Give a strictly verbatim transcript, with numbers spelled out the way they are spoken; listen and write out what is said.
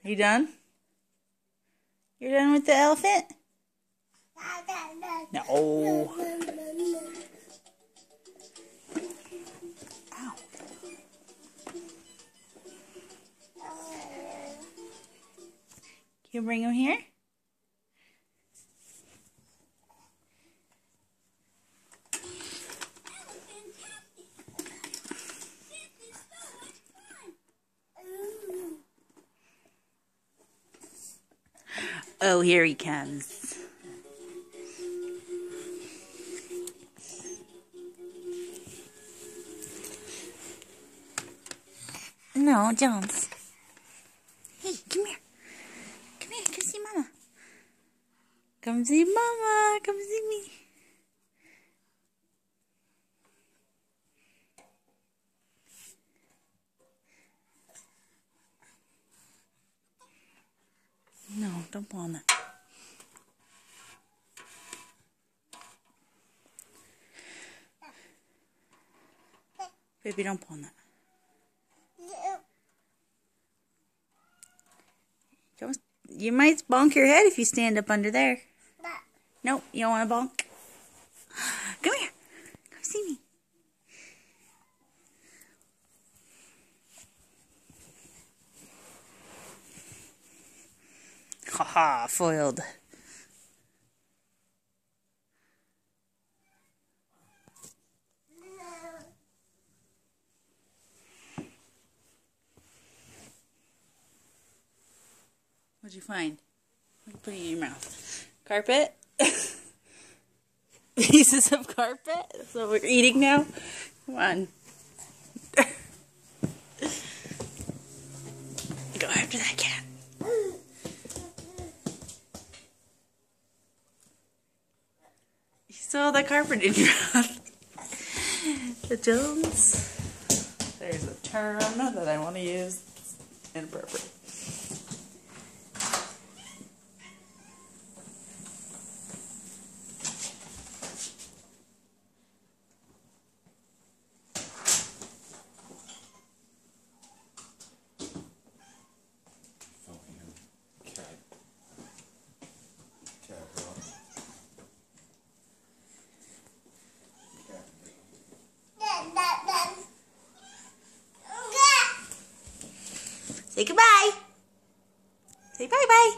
You done? You're done with the elephant? No. Ow. Can you bring him here? Oh, here he comes. No, Jones. Hey, come here. Come here, come see Mama. Come see Mama. Come see me. No, don't pull on that. Baby, don't pull on that. Don't, you might bonk your head if you stand up under there. Nope, you don't want to bonk. Come here. Come see me. Haha, foiled. What'd you find? What are you putting in your mouth? Carpet? Pieces of carpet? That's what we're eating now? Come on. Go after that cat. You still have that carpet in your mouth. The Jones. There's a term that I want to use. It's inappropriate. Say goodbye. Say bye-bye.